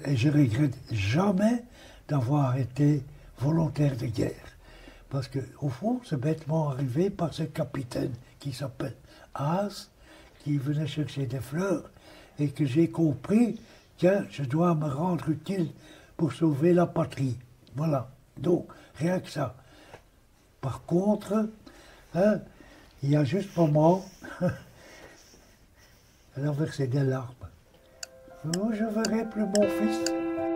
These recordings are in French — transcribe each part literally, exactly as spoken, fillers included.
et je regrette jamais d'avoir été volontaire de guerre. Parce qu'au fond, c'est bêtement arrivé par ce capitaine qui s'appelle Haas, qui venait chercher des fleurs, et que j'ai compris, tiens, je dois me rendre utile pour sauver la patrie. Voilà. Donc, rien que ça. Par contre, hein, il y a juste un moment, elle a versé des larmes. Oh, je verrai plus mon fils.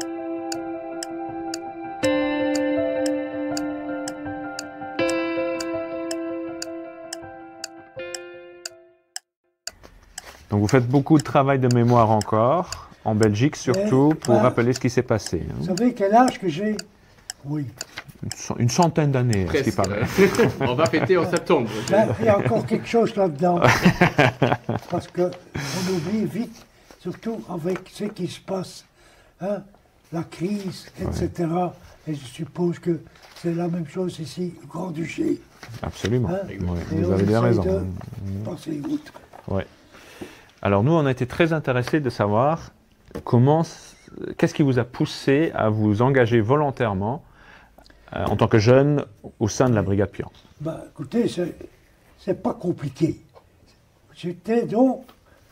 Donc vous faites beaucoup de travail de mémoire encore, en Belgique surtout, Et, pour ben, rappeler ce qui s'est passé. Hein. Vous savez quel âge que j'ai? Oui. Une centaine d'années, à ce qui paraît. On va fêter en septembre. Ben, il y a encore quelque chose là-dedans. Parce qu'on oublie vite, surtout avec ce qui se passe, hein, la crise, et cetera. Ouais. Et je suppose que c'est la même chose ici, au Grand-Duché. Absolument. Hein, oui, vous avez bien raison. De passer outre. Ouais. Alors nous, on a été très intéressés de savoir comment, qu'est-ce qui vous a poussé à vous engager volontairement euh, en tant que jeune au sein de la Brigade Pion. Ben, écoutez, c'est pas compliqué. J'étais donc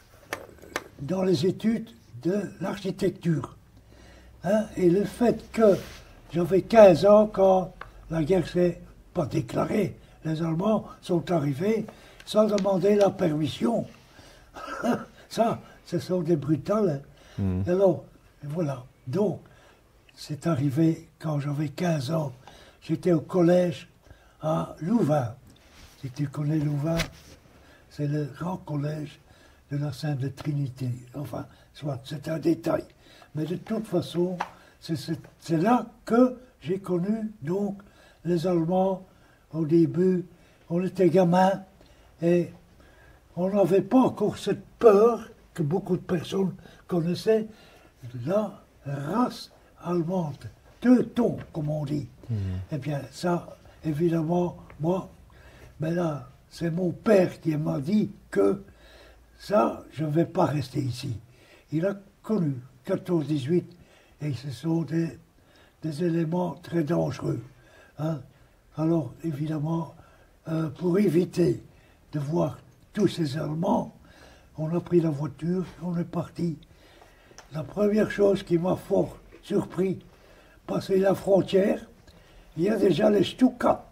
dans les études de l'architecture. Hein, et le fait que j'avais quinze ans quand la guerre s'est pas déclarée, les Allemands sont arrivés sans demander la permission. Ça, ce sont des brutales. Hein. Mmh. Alors, voilà. Donc, c'est arrivé quand j'avais quinze ans. J'étais au collège à Louvain. Si tu connais Louvain, c'est le grand collège de la Sainte Trinité. Enfin, soit, c'est un détail. Mais de toute façon, c'est là que j'ai connu donc les Allemands au début. On était gamins et on n'avait pas encore cette peur que beaucoup de personnes connaissaient, la race allemande, teuton, comme on dit. Mmh. Eh bien, ça, évidemment, moi, mais là, c'est mon père qui m'a dit que ça, je ne vais pas rester ici. Il a connu quatorze dix-huit, et ce sont des, des éléments très dangereux. Hein. Alors, évidemment, euh, pour éviter de voir tous ces Allemands, on a pris la voiture, on est parti. La première chose qui m'a fort surpris, passer la frontière, il y a déjà les Stuka.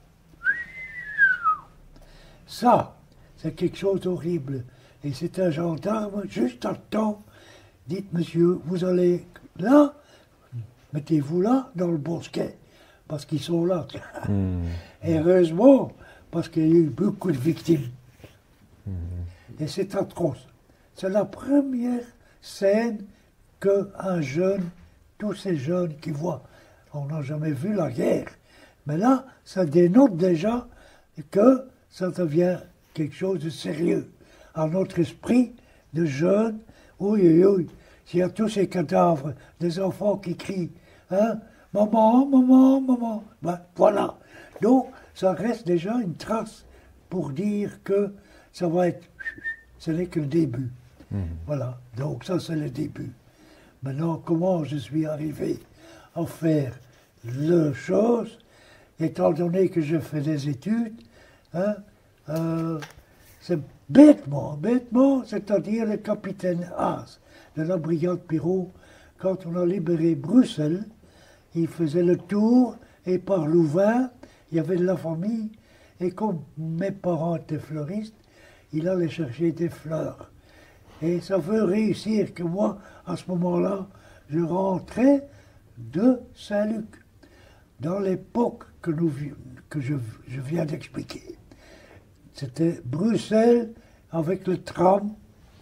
Ça, c'est quelque chose d'horrible. Et c'est un gendarme, juste à temps, dites monsieur, vous allez là, mettez-vous là, dans le bosquet, parce qu'ils sont là. Mmh. Et heureusement, parce qu'il y a eu beaucoup de victimes. Mmh. Et c'est atroce. C'est la première scène qu'un jeune, tous ces jeunes qui voient, on n'a jamais vu la guerre, mais là, ça dénote déjà que ça devient quelque chose de sérieux. À notre esprit de jeunes, oui, oui, oui, s'il y a tous ces cadavres, des enfants qui crient, hein, maman, maman, maman, ben voilà. Donc, ça reste déjà une trace pour dire que ça va être, ce n'est que le début. Mmh. Voilà, donc ça c'est le début. Maintenant, comment je suis arrivé à faire le chose, étant donné que je fais des études, hein, euh, c'est bêtement, bêtement, c'est-à-dire le capitaine Haas de la brigade Pirot, quand on a libéré Bruxelles, il faisait le tour, et par Louvain, il y avait de la famille, et comme mes parents étaient fleuristes, il allait chercher des fleurs. Et ça veut réussir que moi, à ce moment-là, je rentrais de Saint-Luc, dans l'époque que, nous, que je, je viens d'expliquer. C'était Bruxelles avec le tram,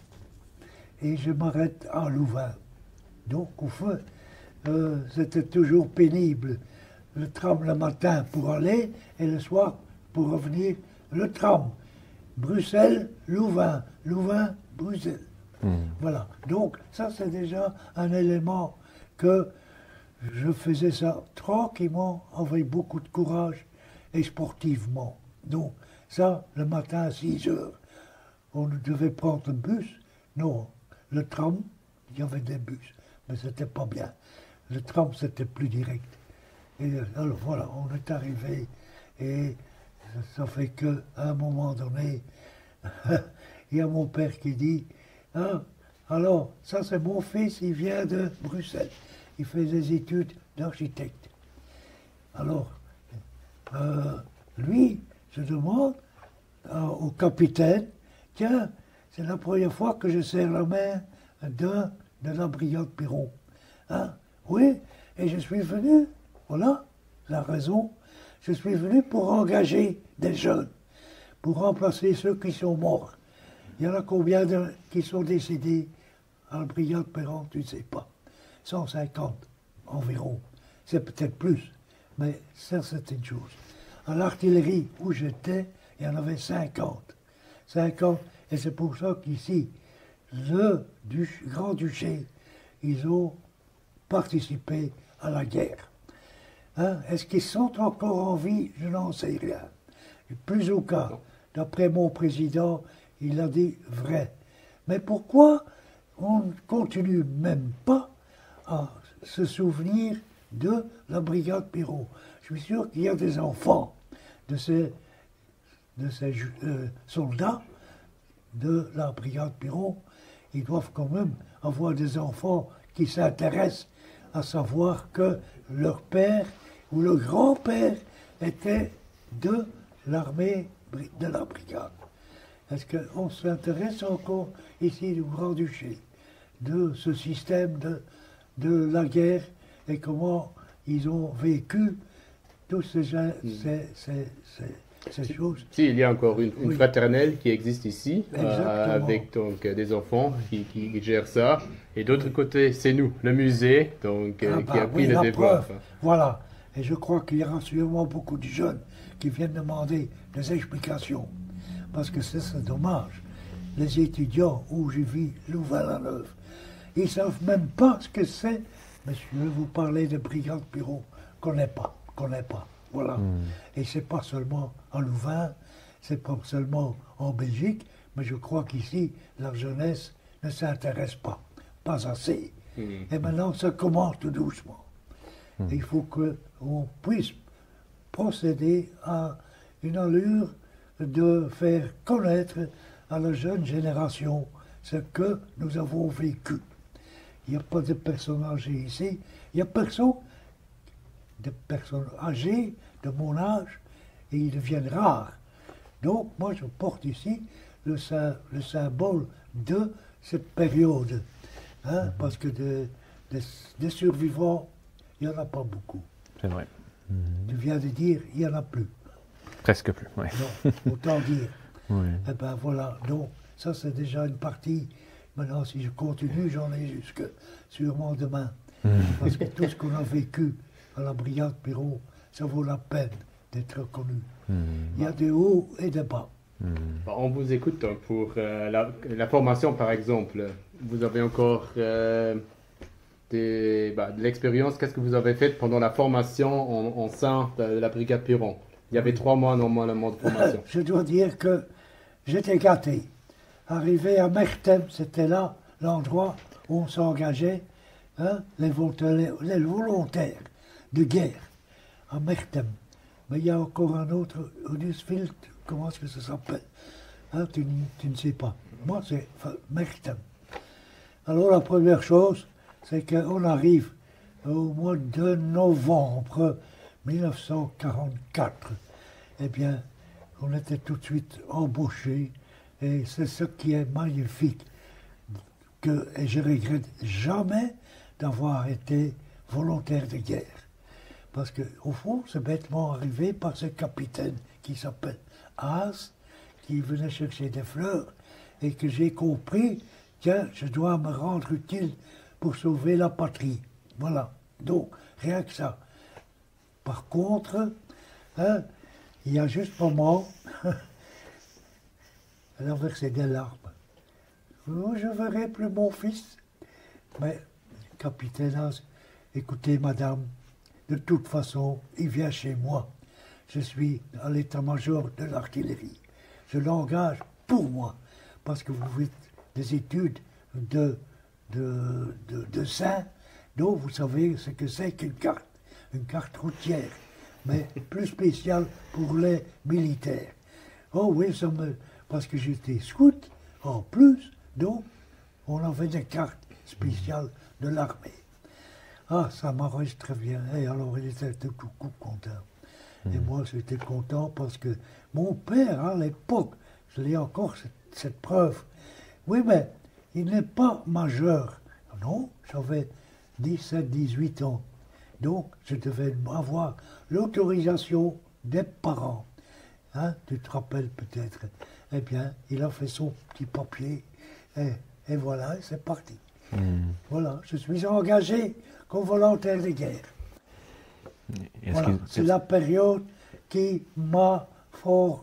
et je m'arrête à Louvain. Donc, au fond, euh, c'était toujours pénible. Le tram le matin pour aller, et le soir pour revenir, le tram. Bruxelles, Louvain, Louvain, Bruxelles. Mmh. Voilà. Donc, ça, c'est déjà un élément que je faisais ça tranquillement, avec beaucoup de courage et sportivement. Donc, ça, le matin à six heures, on devait prendre le bus. Non, le tram, il y avait des bus. mais c'était pas bien. Le tram, c'était plus direct. Et alors voilà, on est arrivé, et ça fait qu'à un moment donné, il y a mon père qui dit, hein, alors, ça c'est mon fils, il vient de Bruxelles, il fait des études d'architecte. Alors, euh, lui, je demande euh, au capitaine, tiens, c'est la première fois que je serre la main d'un de la brigade Piron. Hein? Oui, et je suis venu, voilà la raison, je suis venu pour engager des jeunes, pour remplacer ceux qui sont morts. Il y en a combien de, qui sont décédés à la brigade Piron, tu ne sais pas. cent cinquante environ. C'est peut-être plus, mais ça c'est une chose. À l'artillerie où j'étais, il y en avait cinquante. cinquante, et c'est pour ça qu'ici, le du, Grand-Duché, ils ont participé à la guerre. Hein? Est-ce qu'ils sont encore en vie? Je n'en sais rien. Plus au cas, d'après mon président, il a dit vrai. Mais pourquoi on ne continue même pas à se souvenir de la brigade Piron? Je suis sûr qu'il y a des enfants de ces, de ces euh, soldats de la brigade Piron. Ils doivent quand même avoir des enfants qui s'intéressent à savoir que leur père ou le grand-père était de l'armée de la brigade. Est-ce qu'on s'intéresse encore ici au Grand-Duché de ce système de, de la guerre et comment ils ont vécu toutes ces, ces, ces, ces, ces choses? Si, il y a encore une, une Oui. fraternelle qui existe ici, euh, Exactement. avec donc euh, des enfants qui, qui, qui gèrent ça. Et d'autre côté, c'est nous, le musée, donc, euh, Ah qui bah a pris oui, le la devoir. preuve. Voilà. Et je crois qu'il y aura sûrement beaucoup de jeunes qui viennent demander des explications. Parce que c'est c'est dommage. Les étudiants où je vis, Louvain-la-Neuve, ils ne savent même pas ce que c'est. Monsieur, vous parlez de brigade Piron. Connais pas, connais pas. Voilà. Mm. Et c'est pas seulement en Louvain, c'est pas seulement en Belgique, mais je crois qu'ici, la jeunesse ne s'intéresse pas. Pas assez. Mm. Et maintenant, ça commence tout doucement. Et il faut qu'on puisse procéder à une allure de faire connaître à la jeune génération ce que nous avons vécu. Il n'y a pas de personnes âgées ici. Il n'y a personne, de personnes âgées de mon âge, et ils deviennent rares. Donc, moi, je porte ici le, sy- le symbole de cette période. Hein, parce que des de, de survivants, il n'y en a pas beaucoup. C'est vrai. Tu viens de dire, il n'y en a plus. Presque plus, oui. Non, autant dire. Oui. Eh bien voilà, donc ça c'est déjà une partie. Maintenant, si je continue, j'en ai jusque sûrement demain. Parce que tout ce qu'on a vécu à la brigade Piron, ça vaut la peine d'être reconnu. Il y a des hauts et des bas. Bah, on vous écoute donc, pour euh, la, la formation, par exemple. Vous avez encore euh, des, bah, de l'expérience. Qu'est-ce que vous avez fait pendant la formation en, en sein de la brigade Piron? Il y avait trois mois normalement de formation. Je dois dire que j'étais gâté. Arrivé à Mertem, c'était là l'endroit où on s'engageait, hein, les, volontaires, les volontaires de guerre, à Mertem. Mais il y a encore un autre, Huddersfield, comment est-ce que ça s'appelle? Hein, tu, n- tu ne sais pas. Moi, c'est enfin, Mertem. Alors la première chose, c'est qu'on arrive au mois de novembre mille neuf cent quarante-quatre. Eh bien, on était tout de suite embauchés, et c'est ce qui est magnifique, que, et je regrette jamais d'avoir été volontaire de guerre. Parce qu'au fond, c'est bêtement arrivé par ce capitaine qui s'appelle Haas, qui venait chercher des fleurs, et que j'ai compris, tiens, je dois me rendre utile pour sauver la patrie. Voilà. Donc, rien que ça. Par contre, hein, il y a juste un moment, elle a versé des larmes. Oh, je ne verrai plus mon fils. Mais, capitaine Haas, écoutez, madame, de toute façon, il vient chez moi. Je suis à l'état-major de l'artillerie. Je l'engage pour moi, parce que vous faites des études de, de, de, de saint, Donc, vous savez ce que c'est qu'une carte, une carte routière, mais plus spéciale pour les militaires. Oh oui, ça me... parce que j'étais scout, en plus, donc, on avait des cartes spéciales de l'armée. Ah, ça m'arrange très bien. Et alors, il était tout, tout, tout content. Et Mm. moi, j'étais content parce que mon père, à l'époque, je l'ai encore cette, cette preuve. Oui, mais il n'est pas majeur. Non, j'avais dix-sept, dix-huit ans. Donc, je devais avoir l'autorisation des parents. Hein, tu te rappelles peut-être. Eh bien, il a fait son petit papier. Et, et voilà, c'est parti. Mm. Voilà, je suis engagé comme volontaire de guerre. Est-ce Voilà, qu'il- c'est la période qui m'a fort...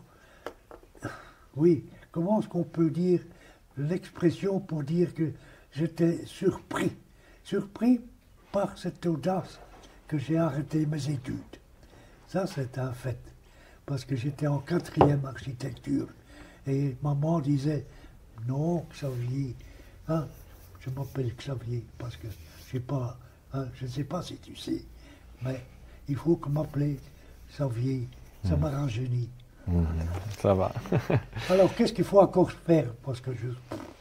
Oui, comment est-ce qu'on peut dire l'expression pour dire que j'étais surpris. Surpris par cette audace que j'ai arrêté mes études. Ça, c'est un fait. Parce que j'étais en quatrième architecture. Et maman disait, non, Xavier, hein, je m'appelle Xavier, parce que j'ai pas, hein, je ne sais pas si tu sais, mais il faut que m'appeler Xavier, ça m'a rajeuni. Mm. Ça va. Alors, qu'est-ce qu'il faut encore faire? Parce que je...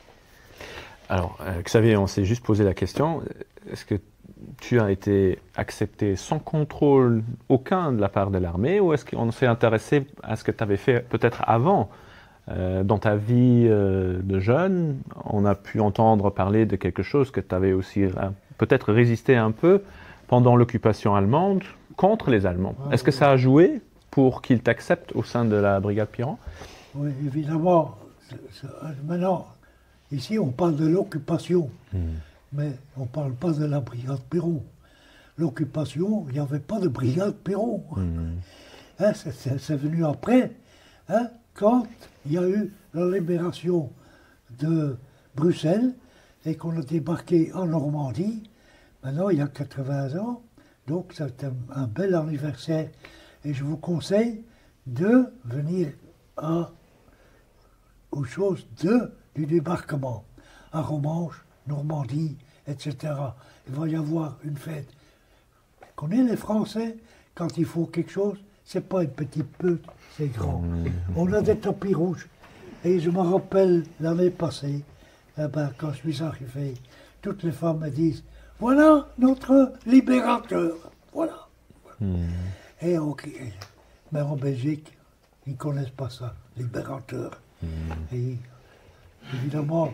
Alors, euh, Xavier, on s'est juste posé la question, est-ce que tu as été accepté sans contrôle aucun de la part de l'armée, ou est-ce qu'on s'est intéressé à ce que tu avais fait peut-être avant? Euh, dans ta vie euh, de jeune, on a pu entendre parler de quelque chose que tu avais aussi euh, peut-être résisté un peu pendant l'occupation allemande contre les Allemands. Ah, est-ce que oui. ça a joué pour qu'ils t'acceptent au sein de la brigade Piron? Oui, évidemment. c'est- c'est- Maintenant, ici, on parle de l'occupation, mais on ne parle pas de la brigade Perron. L'occupation, il n'y avait pas de brigade Perron. Hein, c'est- c'est c'est venu après, hein, quand il y a eu la libération de Bruxelles et qu'on a débarqué en Normandie. Maintenant, il y a quatre-vingts ans, donc c'est un, un bel anniversaire. Et je vous conseille de venir à, aux choses de, du débarquement, à Romanche, Normandie, et cetera. Il va y avoir une fête. Vous connaissez les Français, quand il faut quelque chose, c'est pas une petite peu, c'est grand. On a des tapis rouges. Et je me rappelle l'année passée, eh ben, quand je suis arrivé, toutes les femmes me disent, voilà notre libérateur, voilà. Et on, mais en Belgique, ils ne connaissent pas ça, libérateur. Et évidemment,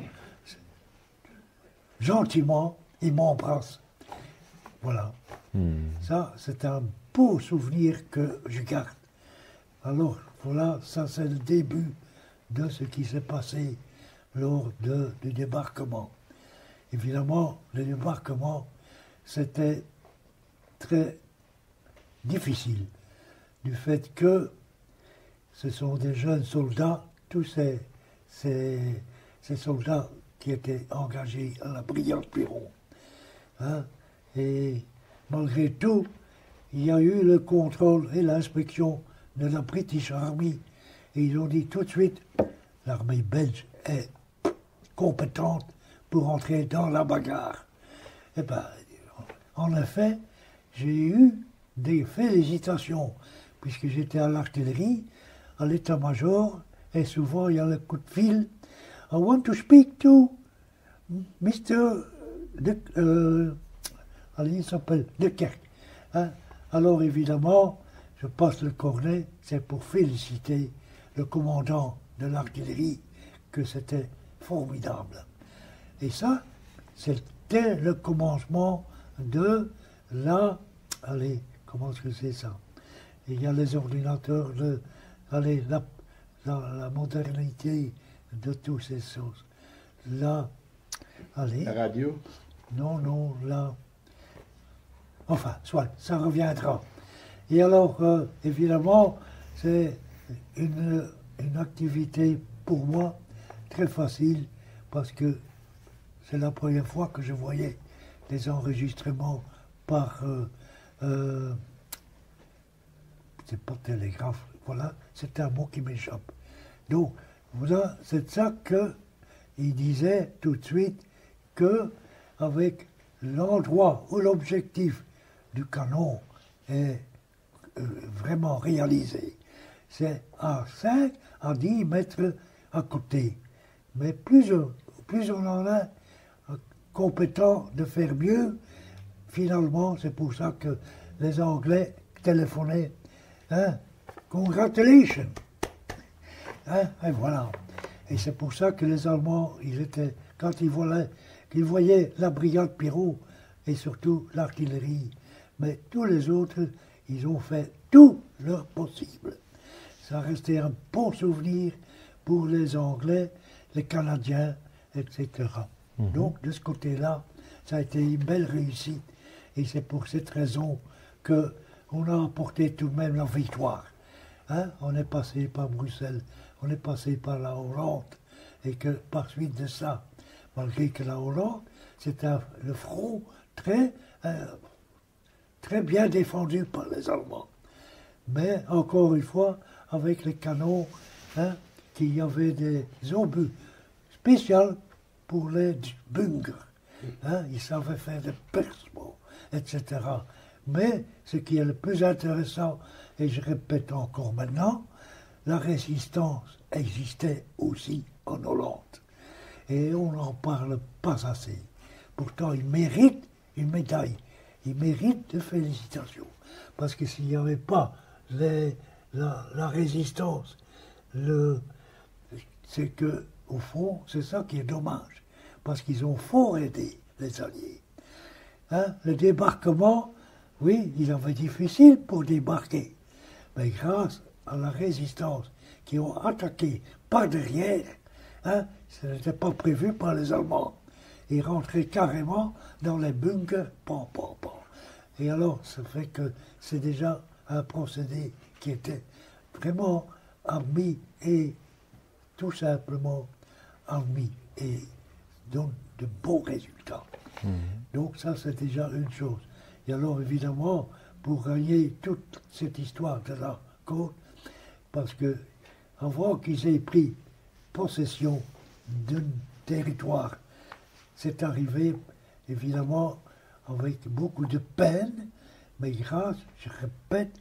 gentiment, ils m'embrassent. Voilà. Ça, c'est un beau souvenir que je garde. Alors, voilà, ça c'est le début de ce qui s'est passé lors de, du débarquement. Évidemment, le débarquement, c'était très difficile, du fait que ce sont des jeunes soldats, tous ces, ces, ces soldats qui étaient engagés à la brigade Perron. Hein, et malgré tout, il y a eu le contrôle et l'inspection de la British Army. Et ils ont dit tout de suite, l'armée belge est compétente pour entrer dans la bagarre. Eh bien, en effet, j'ai eu des félicitations, puisque j'étais à l'artillerie, à l'état-major, et souvent il y a le coup de fil. I want to speak to mister De, euh, allez, il s'appelle De Kerk. Hein? Alors évidemment, je passe le cornet, c'est pour féliciter le commandant de l'artillerie, que c'était formidable. Et ça, c'était le commencement de la... Allez, comment est-ce que c'est ça? Il y a les ordinateurs, de, allez, la, la, la modernité de toutes ces choses. Là, allez... La radio? Non, non, là... Enfin, soit, ça reviendra. Et alors, euh, évidemment, c'est une, une activité pour moi très facile, parce que c'est la première fois que je voyais des enregistrements par... Euh, euh, c'est pas télégraphe, voilà, c'est un mot qui m'échappe. Donc, voilà, c'est ça que il disait tout de suite que avec l'endroit où l'objectif du canon est euh, vraiment réalisé, c'est à cinq à dix mètres à côté. Mais plus, plus on en a compétent de faire mieux, finalement, c'est pour ça que les Anglais téléphonaient, hein, congratulations, hein, et voilà. Et c'est pour ça que les Allemands, ils étaient, quand ils voyaient, qu'ils voyaient la brigade Pirot et surtout l'artillerie, mais tous les autres, ils ont fait tout leur possible. Ça restait un bon souvenir pour les Anglais, les Canadiens, et cetera. Mmh. Donc, de ce côté-là, ça a été une belle réussite. Et c'est pour cette raison qu'on a emporté tout de même la victoire. Hein? On est passé par Bruxelles, on est passé par la Hollande, et que par suite de ça, malgré que la Hollande, c'était le front très, euh, très bien défendu par les Allemands. Mais, encore une fois, avec les canons, hein, qu'il y avait des obus spéciaux pour les bunkers. Hein, ils savaient faire des percements, et cetera. Mais ce qui est le plus intéressant, et je répète encore maintenant, la résistance existait aussi en Hollande. Et on n'en parle pas assez. Pourtant, ils méritent une médaille. Ils méritent de félicitations. Parce que s'il n'y avait pas les, la, la résistance, le, c'est que, au fond, c'est ça qui est dommage. Parce qu'ils ont fort aidé les Alliés. Hein, le débarquement, oui, il avait difficile pour débarquer. Mais grâce à la résistance qui ont attaqué par derrière, hein, ce n'était pas prévu par les Allemands. Ils rentraient carrément dans les bunkers, pan, pan, pan. Et alors, ça fait que c'est déjà un procédé qui était vraiment admis et tout simplement admis et donne de bons résultats. Mmh. Donc ça, c'est déjà une chose. Et alors, évidemment, pour gagner toute cette histoire de la côte, parce que avant qu'ils aient pris possession d'un territoire, c'est arrivé, évidemment, avec beaucoup de peine, mais grâce, je répète,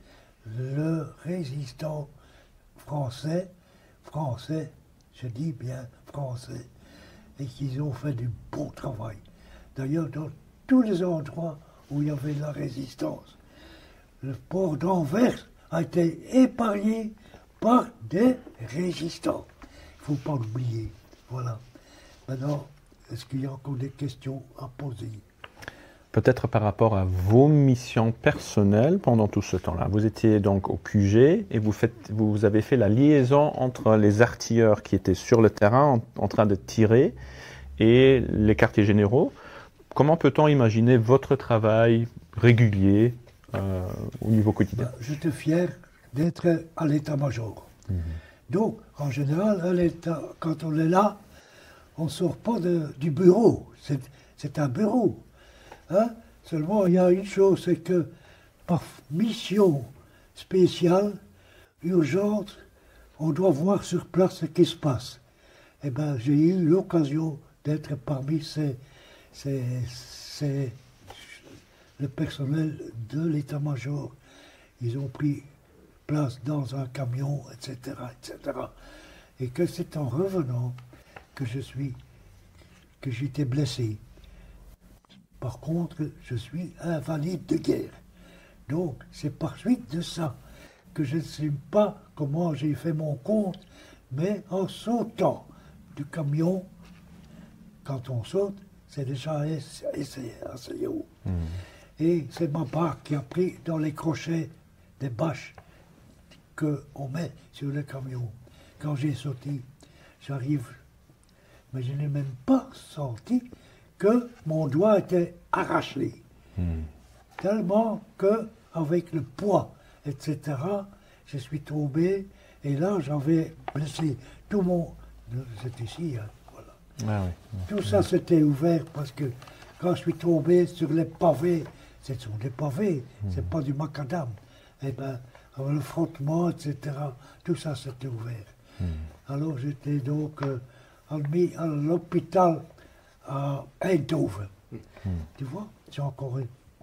le résistant français, français, je dis bien français, et qu'ils ont fait du bon travail. D'ailleurs, dans tous les endroits où il y avait de la résistance, le port d'Anvers a été épargné par des résistants. Il ne faut pas l'oublier. Voilà. Maintenant, est-ce qu'il y a encore des questions à poser? Peut-être par rapport à vos missions personnelles pendant tout ce temps-là. Vous étiez donc au Q G et vous, faites, vous avez fait la liaison entre les artilleurs qui étaient sur le terrain en, en train de tirer et les quartiers généraux. Comment peut-on imaginer votre travail régulier euh, au niveau quotidien? Ben, je suis fier d'être à l'état-major. Mmh. Donc, en général, à l'état, quand on est là, on ne sort pas de, du bureau. C'est, c'est un bureau. Hein? Seulement, il y a une chose, c'est que par mission spéciale, urgente, on doit voir sur place ce qui se passe. Eh bien, j'ai eu l'occasion d'être parmi ces, ces, ces, le personnel de l'état-major. Ils ont pris place dans un camion, et cetera, et cetera. Et que c'est en revenant que je suis, que j'étais blessé. Par contre, je suis invalide de guerre. Donc, c'est par suite de ça que je ne sais pas comment j'ai fait mon compte, mais en sautant du camion, quand on saute, c'est déjà assez haut. Mmh. Et c'est ma barre qui a pris dans les crochets des bâches qu'on met sur le camion. Quand j'ai sauté, j'arrive, mais je n'ai même pas senti que mon doigt était arraché. Mmh. Tellement que, avec le poids, et cetera, je suis tombé, et là, j'avais blessé tout mon... C'est ici, hein, voilà. Ah oui. Tout ça s'était ouvert parce que quand je suis tombé sur les pavés, ce sont des pavés, mmh. c'est pas du macadam. Eh bien, avec le frottement, et cetera, tout ça s'était ouvert. Mmh. Alors, j'étais donc euh, admis à l'hôpital à Eindhoven. Tu vois, j'ai encore eu.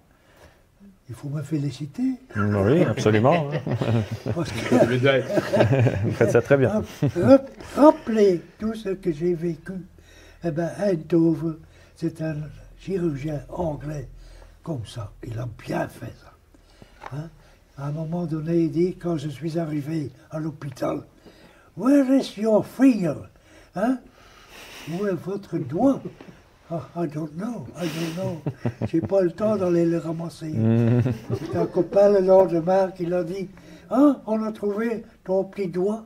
Il faut me féliciter. Oui, absolument. Parce que, Vous faites ça très bien. rap- rappeler tout ce que j'ai vécu. Eh bien, Eindhoven, c'est un chirurgien anglais comme ça. Il a bien fait ça. Hein? À un moment donné, il dit, quand je suis arrivé à l'hôpital, Where is your finger? Hein? Où est votre doigt? Ah, I don't know, I don't know. J'ai pas le temps d'aller le ramasser. C'est un copain le lendemain qui l'a dit, ah, on a trouvé ton petit doigt.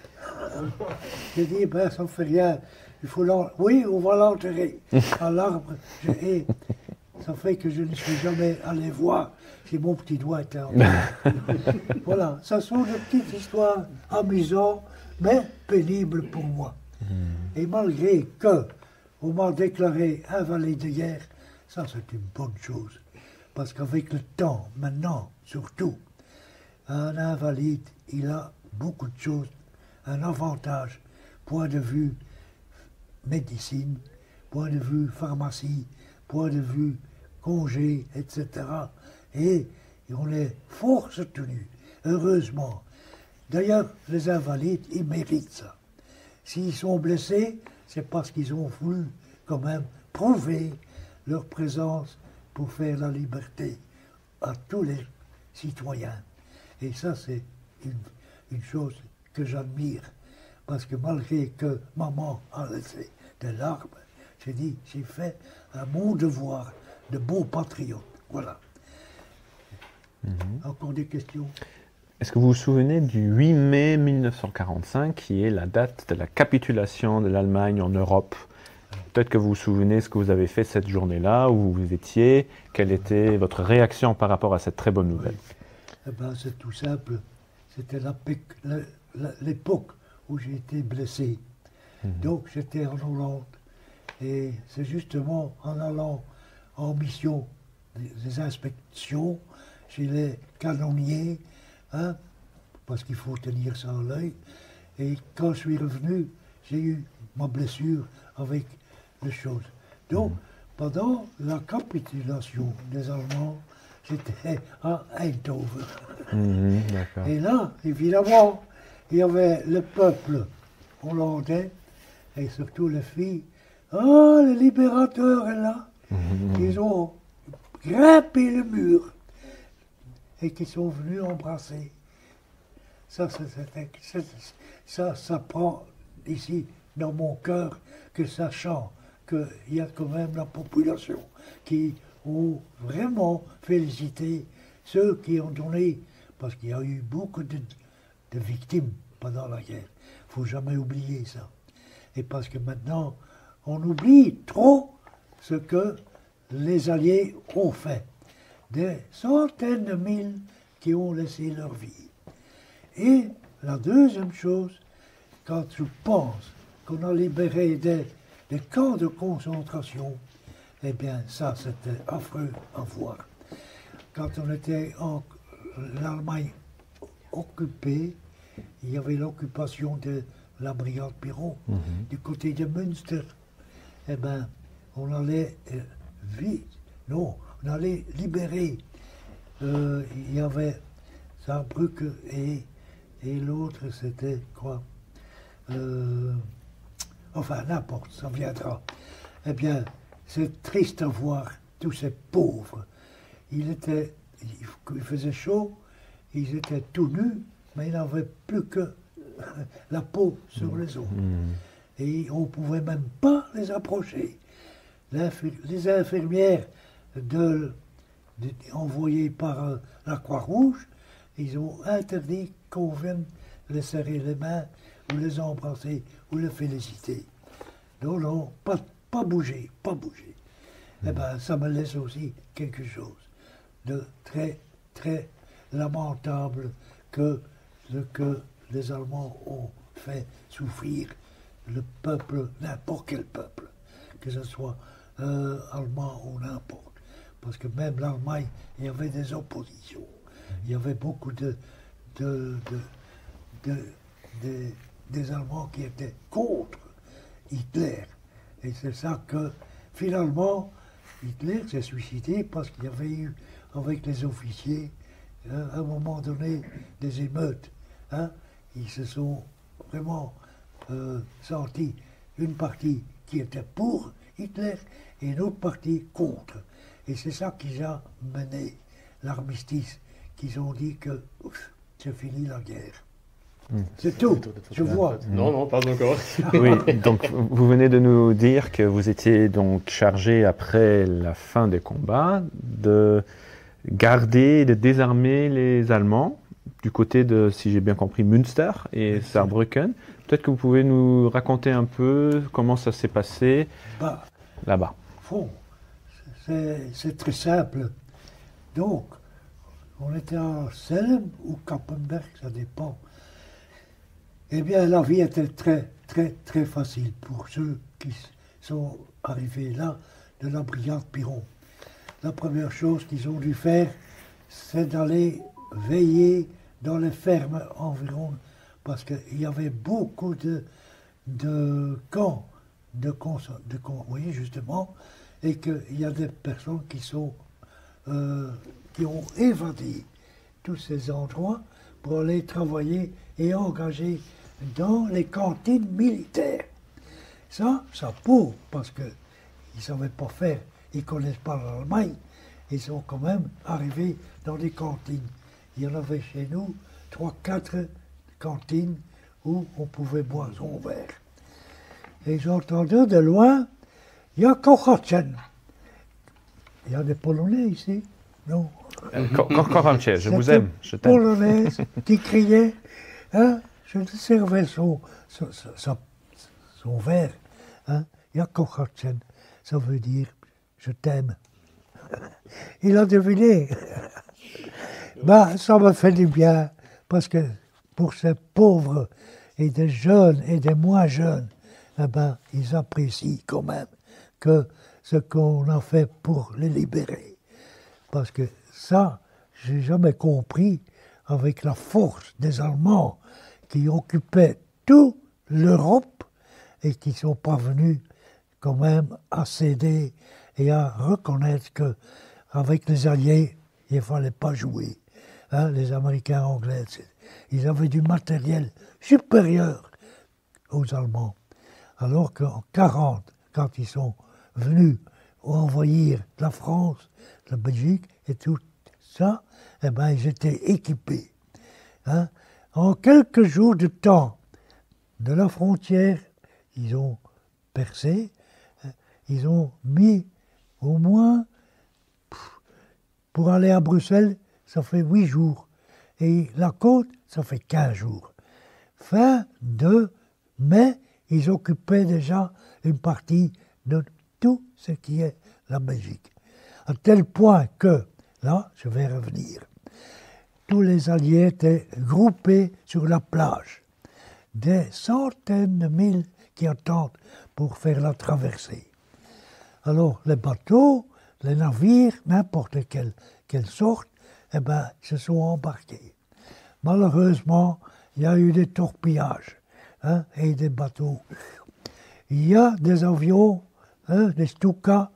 J'ai dit, ben ça ne fait rien. Il faut l'en... Oui, on va l'enterrer à l'arbre. Je- Et ça fait que je ne suis jamais allé voir si mon petit doigt était en Voilà, ça sont des petites histoires amusantes, mais pénibles pour moi. Et malgré que on m'a déclaré invalide hier, ça c'est une bonne chose. Parce qu'avec le temps, maintenant, surtout, un invalide, il a beaucoup de choses, un avantage, point de vue médecine, point de vue pharmacie, point de vue congé, et cetera. Et on est fort soutenu, heureusement. D'ailleurs, les invalides, ils méritent ça. S'ils sont blessés, c'est parce qu'ils ont voulu quand même prouver leur présence pour faire la liberté à tous les citoyens. Et ça, c'est une, une chose que j'admire. Parce que malgré que maman a laissé des larmes, j'ai dit, j'ai fait un mon devoir de bon patriote. Voilà. Mm-hmm. Encore des questions? Est-ce que vous vous souvenez du huit mai mille neuf cent quarante-cinq, qui est la date de la capitulation de l'Allemagne en Europe? Peut-être que vous vous souvenez ce que vous avez fait cette journée-là, où vous étiez, quelle était votre réaction par rapport à cette très bonne nouvelle? Oui. Eh ben, c'est tout simple. C'était l'époque où j'ai été blessé. Mmh. Donc j'étais en Hollande. Et c'est justement en allant en mission des, des inspections chez les canonniers, hein, parce qu'il faut tenir ça à l'œil. Et quand je suis revenu, j'ai eu ma blessure avec les choses. Donc, mmh. pendant la capitulation des Allemands, j'étais à Eindhoven. Mmh, et là, évidemment, il y avait le peuple hollandais, et surtout les filles. Ah, oh, le libérateur est là. Mmh. Ils ont grimpé le mur et qui sont venus embrasser. Ça, ça, ça, ça, ça prend ici dans mon cœur que sachant qu'il y a quand même la population qui ont vraiment félicité ceux qui ont donné, parce qu'il y a eu beaucoup de, de victimes pendant la guerre. Il ne faut jamais oublier ça. Et parce que maintenant, on oublie trop ce que les Alliés ont fait. Des centaines de mille qui ont laissé leur vie. Et la deuxième chose, quand je pense qu'on a libéré des, des camps de concentration, eh bien ça c'était affreux à voir. Quand on était en l'Allemagne occupée, il y avait l'occupation de la brigade Piron, mm-hmm. du côté de Münster. Eh bien, on allait euh, vite, non, on allait libérer. Euh, il y avait Saarbrücken et, et l'autre c'était quoi euh, Enfin, n'importe, ça viendra. Eh bien, c'est triste à voir tous ces pauvres. Ils étaient, il faisait chaud, ils étaient tout nus, mais ils n'avaient plus que la peau sur les os. Mmh. Et on ne pouvait même pas les approcher. Les infirmières de, de, envoyées par euh, la Croix-Rouge, ils ont interdit qu'on vienne les serrer les mains, ou les embrasser, ou les féliciter. Donc non, pas, pas bouger, pas bouger. Mmh. Eh bien, ça me laisse aussi quelque chose de très, très lamentable que ce que les Allemands ont fait souffrir le peuple, n'importe quel peuple, que ce soit euh, allemand ou n'importe. Parce que même l'Allemagne, il y avait des oppositions. Il y avait beaucoup de, de, de, de, de des Allemands qui étaient contre Hitler. Et c'est ça que, finalement, Hitler s'est suicidé parce qu'il y avait eu, avec les officiers, hein, à un moment donné, des émeutes. Hein. Ils se sont vraiment euh, sentis une partie qui était pour Hitler et une autre partie contre. Et c'est ça qui a mené l'armistice, qu'ils ont dit que ouf, c'est fini la guerre. Mmh. C'est tout, je vois. Non, non, pas encore. Oui, donc vous venez de nous dire que vous étiez donc chargé après la fin des combats de garder, de désarmer les Allemands du côté de, si j'ai bien compris, Münster et Saarbrücken. Peut-être que vous pouvez nous raconter un peu comment ça s'est passé bah, là-bas. Bon, c'est très simple. Donc, on était à Selm ou Kappenberg, ça dépend. Eh bien, la vie était très, très, très facile pour ceux qui sont arrivés là de la brigade Piron. La première chose qu'ils ont dû faire, c'est d'aller veiller dans les fermes environ, parce qu'il y avait beaucoup de, de camps, de camps, de camps, oui, justement, et qu'il y a des personnes qui sont, euh, qui ont évadé tous ces endroits pour aller travailler et engager dans les cantines militaires. Ça, ça prouve, parce qu'ils ne savaient pas faire, ils ne connaissent pas l'Allemagne, ils sont quand même arrivés dans des cantines. Il y en avait chez nous trois, quatre cantines où on pouvait boire son verre. Et j'entendais de loin, il y a Kochachen. Il y a des Polonais ici, non? Kochachen, je vous aime, je t'aime. Polonais qui criait, hein, je te servais son, son, son, son verre. Hein, il y a Kochachen, ça veut dire je t'aime. Il a deviné. Ben, ça me fait du bien, parce que pour ces pauvres et des jeunes et des moins jeunes, eh ben, ils apprécient quand même que ce qu'on a fait pour les libérer. Parce que ça, j'ai jamais compris avec la force des Allemands qui occupaient toute l'Europe et qui sont parvenus quand même à céder et à reconnaître qu'avec les Alliés, il ne fallait pas jouer. Hein, les Américains, Anglais, ils avaient du matériel supérieur aux Allemands. Alors qu'en quarante, quand ils sont venus envahir la France, la Belgique et tout ça, eh ben, ils étaient équipés. Hein. En quelques jours de temps, de la frontière, ils ont percé, hein, ils ont mis au moins, pff, pour aller à Bruxelles, ça fait huit jours. Et la côte, ça fait quinze jours. Fin de mai, ils occupaient déjà une partie de tout ce qui est la Belgique. À tel point que, là, je vais revenir, tous les Alliés étaient groupés sur la plage. Des centaines de milles qui attendent pour faire la traversée. Alors, les bateaux, les navires, n'importe quelle, quelle sorte, eh ben, se sont embarqués. Malheureusement, il y a eu des torpillages, hein, et des bateaux. Il y a des avions, hein, des Stuka,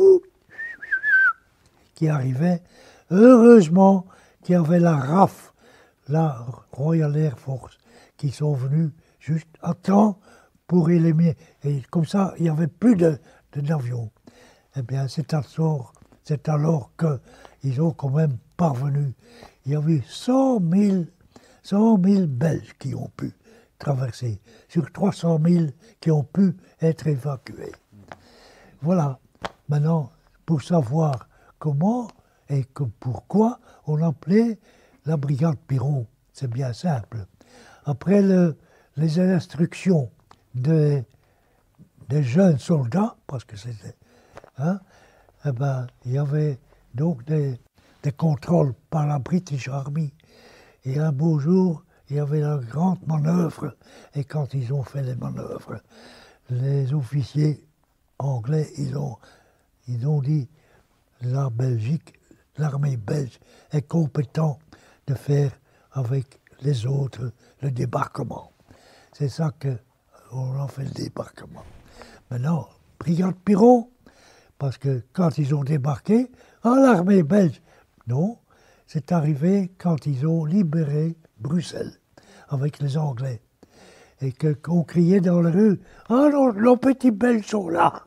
qui arrivaient. Heureusement qu'il y avait la R A F, la Royal Air Force, qui sont venus juste à temps pour éliminer. Et comme ça, il n'y avait plus de, de, d'avions. Eh bien, c'est alors, c'est alors qu'ils ont quand même parvenu. Il y avait cent mille Belges qui ont pu traverser, sur trois cent mille qui ont pu être évacués. Voilà. Maintenant, pour savoir comment et que pourquoi on appelait la brigade Piron, c'est bien simple. Après le, les instructions de, des jeunes soldats, parce que c'était, hein, eh ben, il y avait donc des, des contrôles par la British Army. Et un beau jour, il y avait la grande manœuvre. Et quand ils ont fait les manœuvres, les officiers anglais, ils ont, ils ont dit la Belgique, l'armée belge est compétente de faire avec les autres le débarquement. C'est ça qu'on a fait le débarquement. Maintenant, brigade Piron, Parce que quand ils ont débarqué, ah, l'armée belge, non, c'est arrivé quand ils ont libéré Bruxelles avec les Anglais. Et que, qu'on criait dans la rue, ah, nos, nos petits Belges sont là.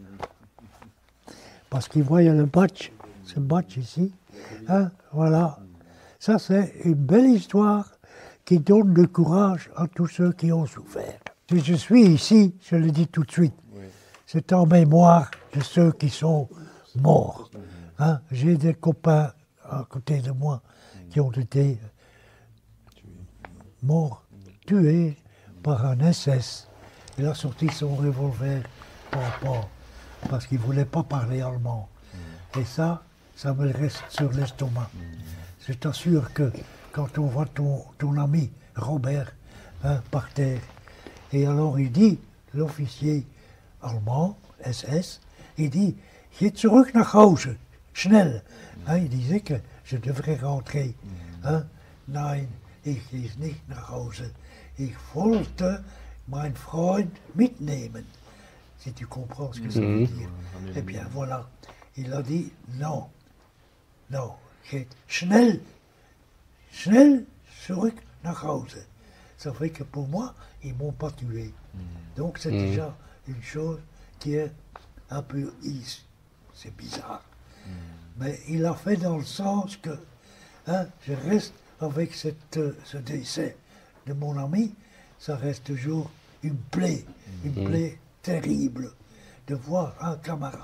Parce qu'ils voyaient le match, ce match ici. Hein, voilà. Ça, c'est une belle histoire qui donne du courage à tous ceux qui ont souffert. Si je suis ici, je le dis tout de suite, oui. C'est en mémoire de ceux qui sont morts. Hein, j'ai des copains à côté de moi qui ont été morts, tués par un S S. Il a sorti son revolver pour, parce qu'il ne voulait pas parler allemand. Et ça, ça me reste sur l'estomac. Je t'assure que quand on voit ton, ton ami Robert hein, par terre, et alors il dit, l'officier allemand, S S, il dit, geht zurück nach Hause, schnell. Hein, il disait que je devrais rentrer. Hein. Nein, ich gehe nicht nach Hause. Ich wollte mein Freund mitnehmen. Si tu comprends ce que ça veut dire. Eh bien voilà, il a dit non, non, geht schnell, schnell zurück nach Hause. Ça fait que pour moi, ils ne m'ont pas tué. Donc c'est mmh. déjà une chose qui est un peu, c'est bizarre. Mmh. Mais il a fait dans le sens que hein, je reste avec cette, ce décès de mon ami, ça reste toujours une plaie, une mmh. plaie terrible de voir un camarade.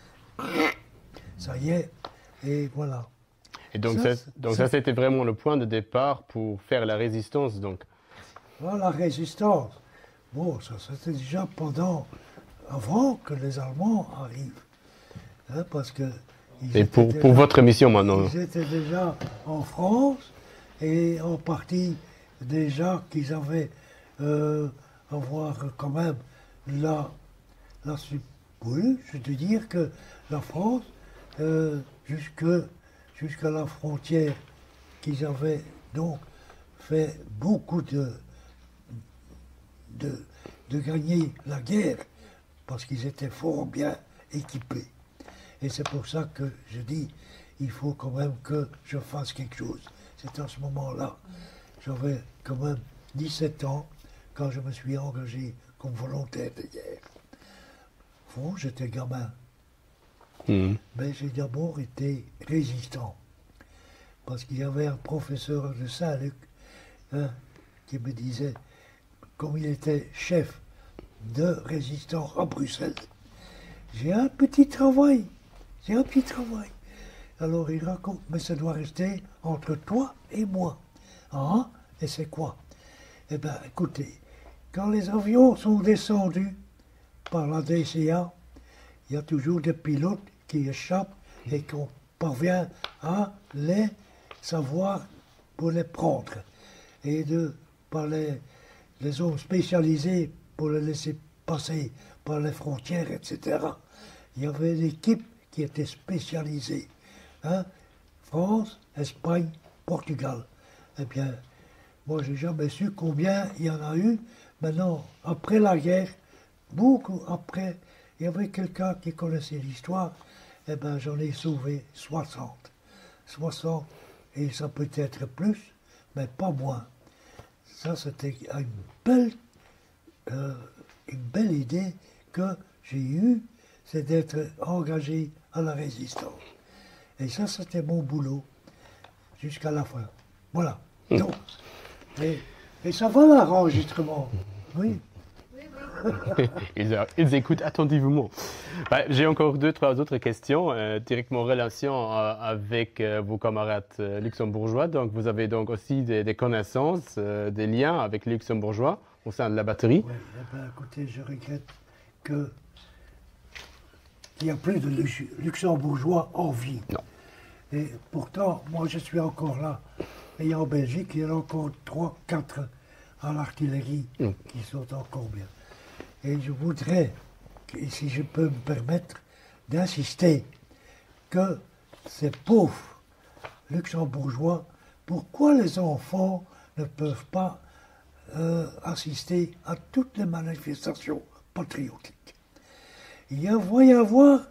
Ça y est, et voilà. Et donc ça, ça, donc ça c'était vraiment le point de départ pour faire la résistance, donc. Voilà, la résistance. Bon, ça c'était déjà pendant, avant que les Allemands arrivent. Hein, parce que... Et pour, déjà, pour votre mission maintenant? Ils étaient déjà en France, et en partie déjà qu'ils avaient euh, avoir quand même la... la oui, je veux dire que la France, euh, jusque, jusqu'à la frontière, qu'ils avaient donc fait beaucoup de, de, de gagner la guerre, parce qu'ils étaient fort bien équipés. Et c'est pour ça que je dis, il faut quand même que je fasse quelque chose. C'est à ce moment-là, j'avais quand même dix-sept ans, quand je me suis engagé comme volontaire de guerre. Bon, j'étais gamin, mmh. mais j'ai d'abord été résistant, parce qu'il y avait un professeur de Saint-Luc hein, qui me disait, comme il était chef de résistants à Bruxelles, j'ai un petit travail, j'ai un petit travail. Alors il raconte, mais ça doit rester entre toi et moi. Ah, et c'est quoi? Eh bien, écoutez, quand les avions sont descendus, par la D C A, il y a toujours des pilotes qui échappent et qu'on parvient à les savoir pour les prendre. Et de, par les, les hommes spécialisés pour les laisser passer par les frontières, et cetera. Il y avait une équipe qui était spécialisée. Hein? France, Espagne, Portugal. Eh bien, moi, j'ai jamais su combien il y en a eu. Maintenant, après la guerre, beaucoup après, il y avait quelqu'un qui connaissait l'histoire, eh bien j'en ai sauvé soixante. soixante, et ça peut être plus, mais pas moins. Ça, c'était une belle, euh, une belle idée que j'ai eue, c'est d'être engagé à la résistance. Et ça, c'était mon boulot, jusqu'à la fin. Voilà. Donc, et, et ça va l'enregistrement, oui. ils, ils écoutent attentivement. Bah, j'ai encore deux, trois autres questions, euh, directement en relation euh, avec euh, vos camarades euh, luxembourgeois. Donc, vous avez donc aussi des, des connaissances, euh, des liens avec les luxembourgeois au sein de la batterie. Oui, eh ben, écoutez, je regrette que qu'il n'y a plus de lux luxembourgeois en vie. Non. Et pourtant, moi, je suis encore là. Et en Belgique, il y en a encore trois, quatre à l'artillerie mmh. qui sont encore bien. Et je voudrais, si je peux me permettre, d'insister que ces pauvres luxembourgeois, pourquoi les enfants ne peuvent pas euh, assister à toutes les manifestations patriotiques? Il y a, va y avoir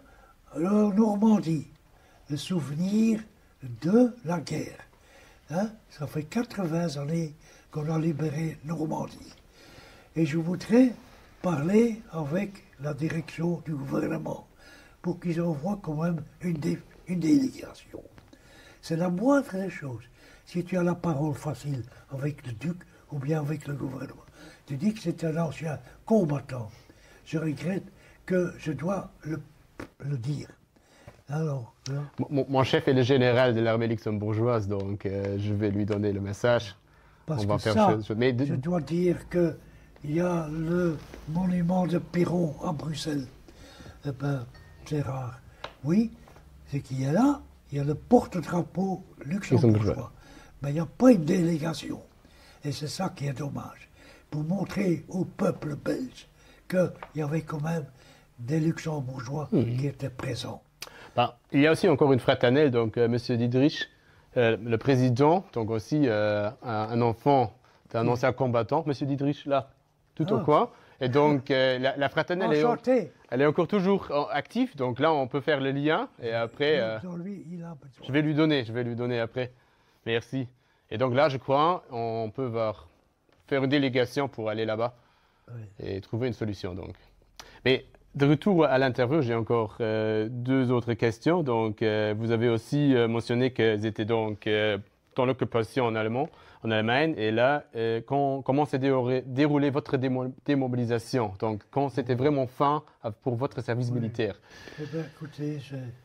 Alors, Normandie, le souvenir de la guerre. Hein? Ça fait quatre-vingts années qu'on a libéré Normandie. Et je voudrais parler avec la direction du gouvernement pour qu'ils envoient quand même une, dé, une délégation. C'est la moindre des choses. Si tu as la parole facile avec le duc ou bien avec le gouvernement, tu dis que c'est un ancien combattant. Je regrette que je dois le, le dire. Alors, là. Mon, mon chef est le général de l'armée luxembourgeoise, donc euh, je vais lui donner le message. Parce On va que faire ça, chose, mais de... je dois dire que il y a le monument de Perron à Bruxelles. Eh ben, c'est rare. Oui, c'est qu'il y a là, il y a le porte-drapeau luxembourgeois. Mais il n'y a pas une délégation. Et c'est ça qui est dommage. Pour montrer au peuple belge qu'il y avait quand même des luxembourgeois mmh. qui étaient présents. Ben, il y a aussi encore une fraternelle, donc euh, M. Didrich, euh, le président, donc aussi euh, un, un enfant d'un ancien combattant, M. Didrich, là, tout ah. au coin. Et donc, euh, la, la fraternelle, est, elle est encore toujours active. Donc là, on peut faire le lien. Et après, euh, lui, il a je vais lui donner, je vais lui donner après. Merci. Et donc là, je crois, on peut voir, faire une délégation pour aller là-bas oui. et trouver une solution. Donc. Mais de retour à l'interview, j'ai encore euh, deux autres questions. Donc, euh, vous avez aussi euh, mentionné qu'elles étaient donc euh, dans l'occupation en allemand. En Allemagne, et là, euh, quand, comment s'est déroulé, déroulé votre démo, démobilisation? Donc, quand c'était vraiment fin pour votre service oui. militaire? Eh bien, écoutez,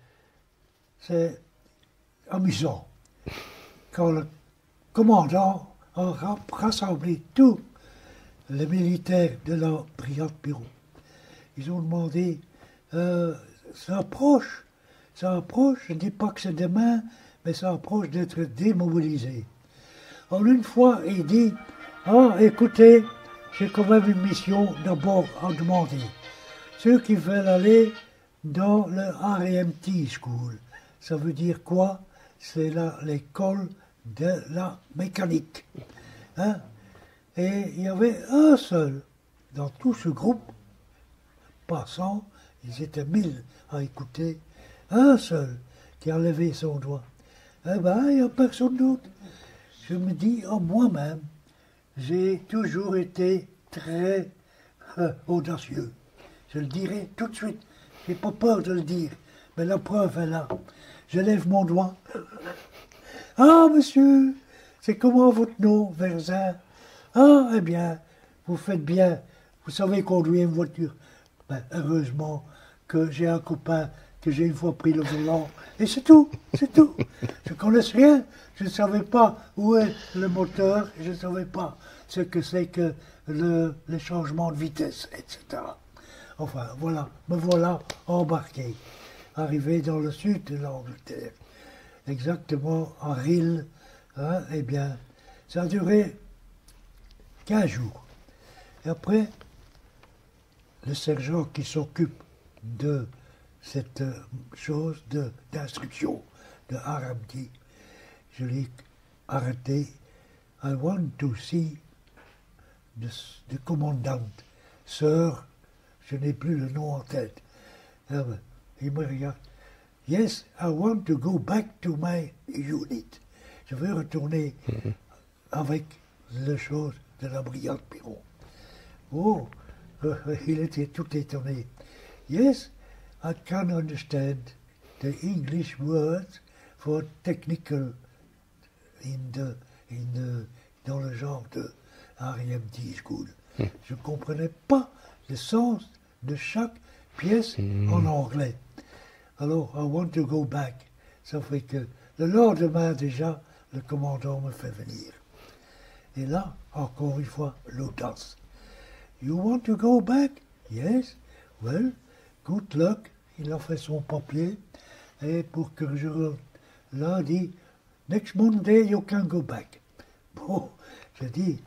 c'est amusant. Quand le commandant a rassemblé tous les militaires de la brigade Perron, ils ont demandé, euh, ça approche, ça approche, je ne dis pas que c'est demain, mais ça approche d'être démobilisé. En une fois, il dit, ah, écoutez, j'ai quand même une mission d'abord à demander. Ceux qui veulent aller dans le R M T School, ça veut dire quoi? C'est l'école de la mécanique. Hein? Et il y avait un seul dans tout ce groupe, passant, ils étaient mille à écouter, un seul qui a levé son doigt. Eh bien, il n'y a personne d'autre. Je me dis en moi-même, j'ai toujours été très euh, audacieux. Je le dirai tout de suite. Je n'ai pas peur de le dire. Mais la preuve est là. Je lève mon doigt. Ah, monsieur, c'est comment votre nom, Verzin? Ah, eh bien, vous faites bien. Vous savez conduire une voiture. Ben, heureusement que j'ai un copain que j'ai une fois pris le volant. Et c'est tout, c'est tout. Je ne connais rien. Je ne savais pas où est le moteur. Je ne savais pas ce que c'est que le, le changement de vitesse, et cetera. Enfin, voilà. Me voilà embarqué. Arrivé dans le sud de l'Angleterre. Exactement à Rhyl. Hein, eh bien, ça a duré quinze jours. Et après, le sergent qui s'occupe de cette chose d'instruction de R M T, je l'ai arrêté. I want to see the, the commandant. Sir, je n'ai plus le nom en tête. Ah ben, il me regarde. Yes, I want to go back to my unit. Je veux retourner mm-hmm. avec les choses de la brigade Perron. Oh, euh, il était tout étonné. Yes, I can understand the English words for technical in the, in the, dans le genre de R M T School. Mm. Je ne comprenais pas le sens de chaque pièce mm. en anglais. Alors, I want to go back. Ça fait que le lendemain déjà, le commandant me fait venir. Et là, encore une fois, l'audace. You want to go back? Yes. Well, good luck. Il a fait son papier. Et pour que je... Là, il dit, next Monday, you can go back. Bon, j'ai dit,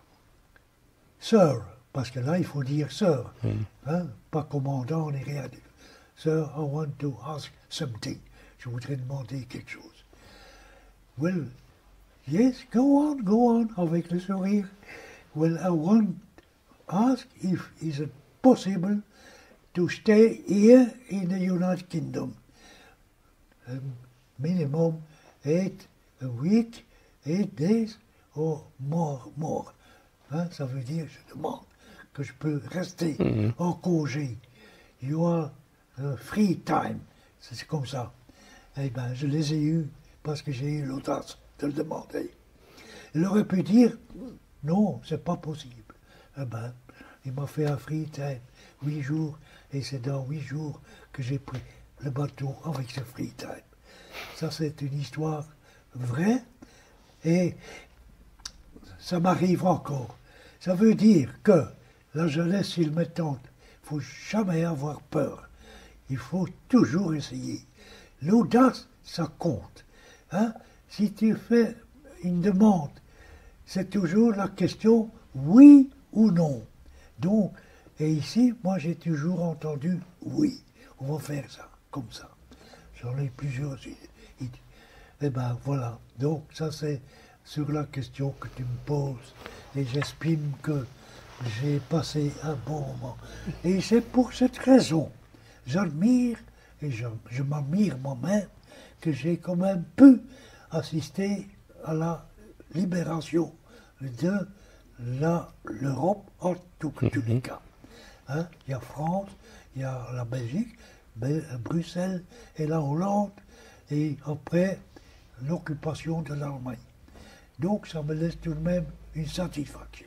sir, parce que là, il faut dire sir. Mm. Hein, pas commandant, ni rien. Sir, I want to ask something. Je voudrais demander quelque chose. Well, yes, go on, go on, avec le sourire. Well, I want to ask if is it possible to stay here in the United Kingdom. Um, minimum eight a week, eight days or more. more. Hein, ça veut dire, je demande que je peux rester mm-hmm. en congé. You are uh, free time. C'est comme ça. Eh bien, je les ai eus parce que j'ai eu l'audace de le demander. Il aurait pu dire, non, c'est pas possible. Eh bien, il m'a fait un free time, huit jours, et c'est dans huit jours que j'ai pris le bateau avec ce free time. Ça, c'est une histoire vraie, et ça m'arrive encore. Ça veut dire que la jeunesse, s'il me tente, il ne faut jamais avoir peur. Il faut toujours essayer. L'audace, ça compte. Hein? Si tu fais une demande, c'est toujours la question oui ou non. Donc, et ici, moi j'ai toujours entendu oui, on va faire ça, comme ça. J'en ai plusieurs idées. Eh bien voilà, donc ça c'est sur la question que tu me poses. Et j'estime que j'ai passé un bon moment. Et c'est pour cette raison, j'admire, et je, je m'admire moi-même, que j'ai quand même pu assister à la libération de la, l'Europe en tout, tous les cas. Hein? Il y a France, il y a la Belgique, Bruxelles et la Hollande, et après l'occupation de l'Allemagne. Donc ça me laisse tout de même une satisfaction.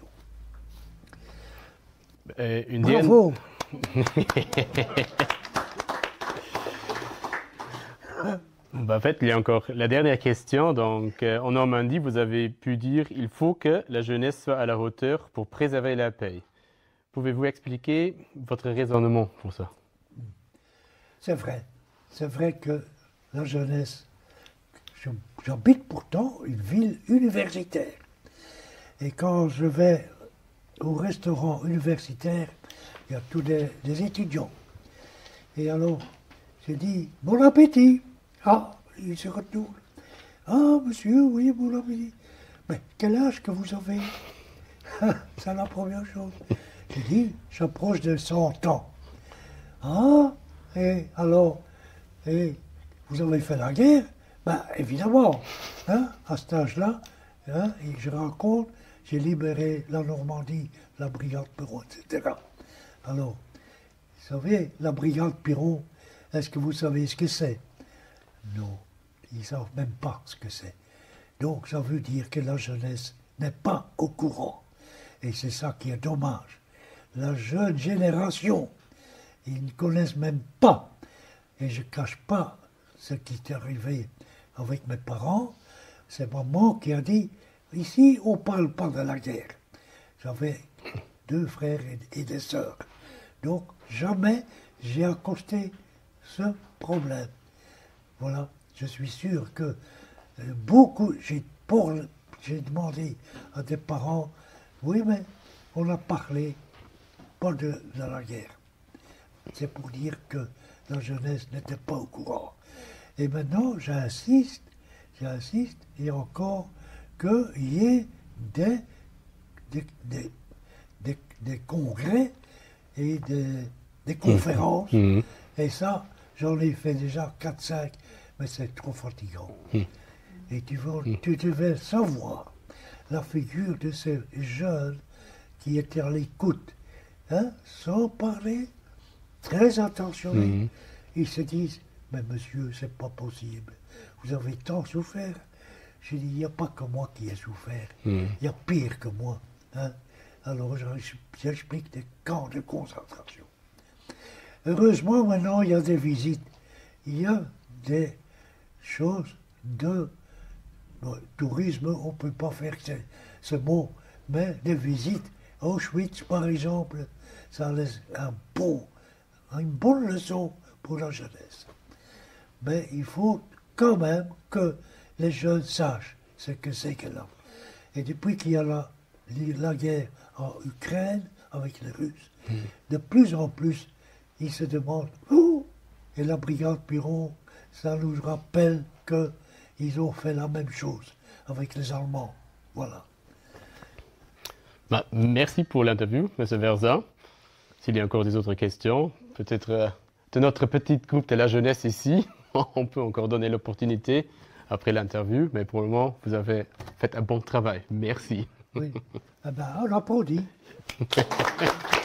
Euh, une Bravo. Bah, en fait, il y a encore la dernière question. Donc, euh, en Normandie, vous avez pu dire il faut que la jeunesse soit à la hauteur pour préserver la paix. Pouvez-vous expliquer votre raisonnement pour ça? C'est vrai. C'est vrai que la jeunesse. J'habite pourtant une ville universitaire. Et quand je vais au restaurant universitaire, il y a tous des, des étudiants. Et alors, j'ai dit bon appétit. Ah, il se retourne. Ah, monsieur, oui, bon appétit. Mais quel âge que vous avez? C'est la première chose. J'ai dit, j'approche de cent ans. Ah, et alors, et vous avez fait la guerre? Ben, évidemment, hein, à cet âge-là, hein, et je raconte, j'ai libéré la Normandie, la brigade Piron, et cetera. Alors, vous savez, la brigade Piron, est-ce que vous savez ce que c'est? Non, ils ne savent même pas ce que c'est. Donc, ça veut dire que la jeunesse n'est pas au courant. Et c'est ça qui est dommage. La jeune génération, ils ne connaissent même pas. Et je ne cache pas ce qui est arrivé avec mes parents. C'est maman qui a dit, ici, on ne parle pas de la guerre. J'avais deux frères et des sœurs. Donc, jamais j'ai accosté ce problème. Voilà, je suis sûr que euh, beaucoup, j'ai, pour, j'ai demandé à des parents, oui, mais on a parlé pas de, de la guerre. C'est pour dire que la jeunesse n'était pas au courant. Et maintenant, j'insiste, j'insiste, et encore, qu'il y ait des, des, des, des, des congrès et des, des conférences. Mmh. Et ça, j'en ai fait déjà quatre cinq, mais c'est trop fatigant. Mmh. Et tu, veux, mmh. tu devais savoir la figure de ces jeunes qui étaient à l'écoute, hein, sans parler, très attentionnés. Mmh. Ils se disent, mais monsieur, c'est pas possible. Vous avez tant souffert. J'ai dit, il n'y a pas que moi qui ai souffert. Il mmh. y a pire que moi. Hein. Alors j'explique des camps de concentration. Heureusement, maintenant, il y a des visites. Il y a des choses de bon, tourisme, on ne peut pas faire ce, ce mot, mais des visites. Auschwitz, par exemple, ça laisse un bon, une bonne leçon pour la jeunesse. Mais il faut quand même que les jeunes sachent ce que c'est que là. Et depuis qu'il y a la, la guerre en Ukraine avec les Russes, mmh. de plus en plus, ils se demandent oh, et la brigade Piron, ça nous rappelle qu'ils ont fait la même chose avec les Allemands. Voilà. Bah, merci pour l'interview, M. Verza. S'il y a encore des autres questions, peut-être euh, de notre petit groupe de la jeunesse ici, on peut encore donner l'opportunité après l'interview, mais pour le moment, vous avez fait un bon travail. Merci. Oui. Ah ben, on applaudit.